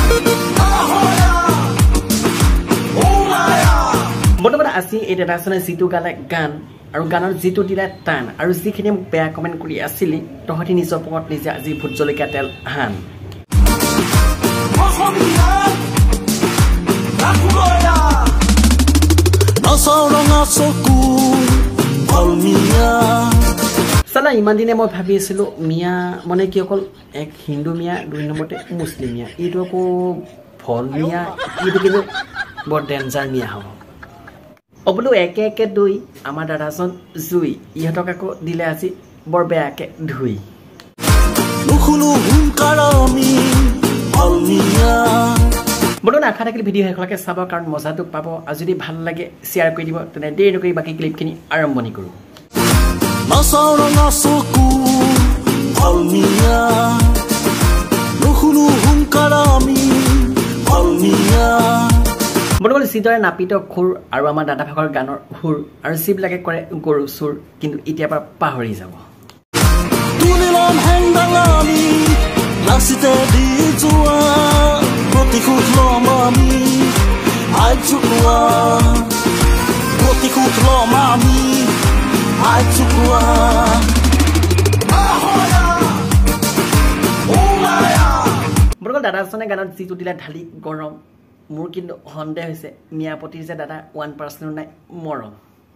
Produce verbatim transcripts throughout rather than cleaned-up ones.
বৰ্তমান আজি এই দাদাজনে যিটো গালে গান আৰু গানৰ যিটো দিলে টান আৰু যিখিনি মোক বেয়া কমেণ্ট কৰি আছিলি তহঁতি নিজৰ পকত নিজে আজি ভোট জলকীয়া তেল হান চালা ইমান দিনে মই ভাবি আছিলো মিয়া মানে কি অকল এক হিন্দু মিয়া দুই নম্বৰতে মুছলিম মিয়া এইটো আকৌ ফল মিয়া এইটো কিন্তু বৰ ডেঞ্জাৰ মিয়া হ'ব অবলো একে একে দুই আমাৰ দাদাজন জুই ইহঁতক আকৌ দিলে আজি বৰ বেয়াকে ধুই বলো না আশা থাকিলে ভিডিঅ' শেষলৈকে চাব কাৰণ মজাটো পাব আৰু যদি ভাল লাগে শ্বেয়াৰ কৰি দিব তেনে দেৰি নকৰি বাকী ক্লিপখিনি আৰম্ভণি কৰোঁ বৰ্তমান যিদৰে নাপিত খুৰ আৰু আমাৰ দাদা ভাগৰ গানৰ সুৰ আৰু যিবিলাকে কৰে গৰু চুৰ কিন্তু এতিয়াৰ পৰা পাহৰি যাব বৰ্তমান দাদাজনে গানত যিটো দিলে ঢালি গৰম মোৰ কিন্তু সন্দেহ হৈছে মিয়াপতিৰ যে দাদা ওৱান পাৰ্চেণ্ট নাই মৰম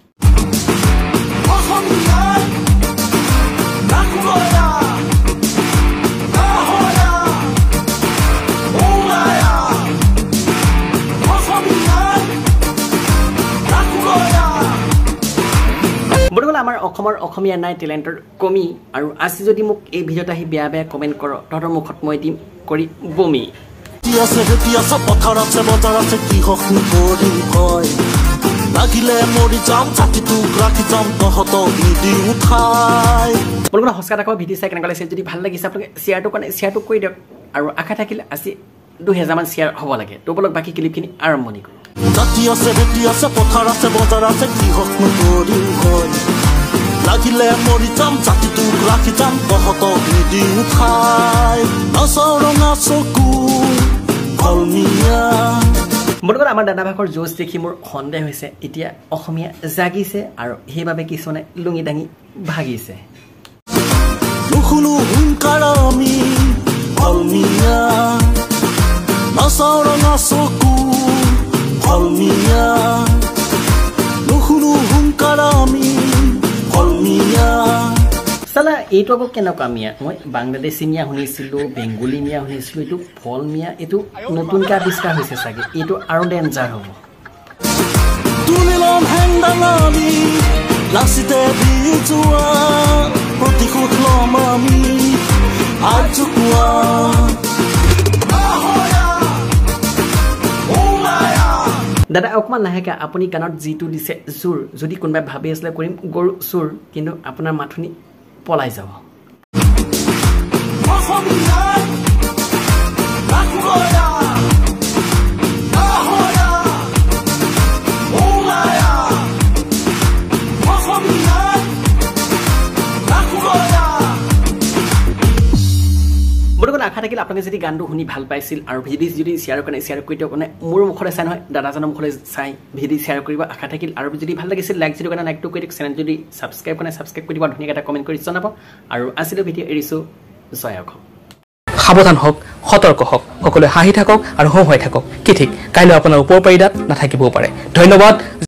বৰ্তমান আমাৰ অসমৰ অসমীয়া নাই টেলেণ্টৰ কমি আৰু আজি যদি মোক এই ভিডিঅ'ত আহি বেয়া বেয়া কমেণ্ট কৰ তহঁতৰ মুখত মই দিম কৰি বমি পথাৰ আছে বজাৰ আছে কি হকনি কৰিম হয় লাগিলে মৰি যাম ছাতিটো ৰাখি যাম তহঁতক নিদি উঠাই বলগোনা হস্কা থাকক ভিডিঅ' চাই কেনেকুৱা লাগিছে যদি ভাল লাগিছে আপোনালোকে শ্বেয়াৰটো কাৰণে শ্বেয়াৰটো কৰি দিয়ক আৰু আশা থাকিলে আজি দুহেজাৰমান শ্বেয়াৰ হ'ব লাগে তো বলক বাকী ক্লিপখিনি আৰম্ভণি কৰোঁ জাতি আছে ভেটি আছে পথাৰ আছে বজাৰ আছে কি হকনি কৰিম হয় লাগিলে মৰি যাম ছাতিটো ৰাখি যাম তহঁতক নিদি উঠাই নাচাও ৰঙা চকু বৰ্তমান আমাৰ দাদা ভাগৰ জোচ দেখি মোৰ সন্দেহ হৈছে এতিয়া অসমীয়া জাগিছে আৰু সেইবাবে কিছুমানে লুঙি দাঙি ভাগিছে চালা এইটো আকৌ কেনেকুৱা মিয়া মই বাংলাদেশী মিয়া শুনিছিলো বেংগলী মিয়া শুনিছিলো এইটো ফল মিয়া এইটো নতুনকৈ আৱিষ্কাৰ হৈছে চাগে এইটো আৰু ডেঞ্জাৰ হ'ব দাদা অকণমান লাহেকৈ আপুনি গানত যিটো দিছে জোৰ যদি কোনোবাই ভাবি আছিলে কৰিম গৰু চুৰ কিন্তু আপোনাৰ মাথুনি পলাই যাব বৰ্তমান আশা থাকিল আপোনালোকে যদি গানটো শুনি ভাল পাইছিল আৰু ভিডিঅ' যদি শ্বেয়াৰ কৰে শ্বেয়াৰ কৰি দিয়ক মানে মোৰ মুখলৈ চাই নহয় দাদাজনৰ মুখলৈ চাই ভিডিঅ' শ্বেয়াৰ কৰিব আশা থাকিল আৰু যদি ভাল লাগিছিল লাইক যদি কাৰণে লাইকটো কৰি দিয়ক চেনেল যদি ছাবস্ক্ৰাইব কৰে ছাবস্ক্ৰাইব কৰি দিব ধুনীয়াকৈ এটা কমেণ্ট কৰি জনাব আৰু আজিলৈ ভিডিঅ' এৰিছোঁ জয় অসম সাৱধান হওক সতৰ্ক হওক সকলোৱে হাঁহি থাকক আৰু হওঁ হৈ থাকক কি ঠিক কাইলৈ আপোনাৰ ওপৰ পাৰিদাত নাথাকিবও পাৰে ধন্যবাদ।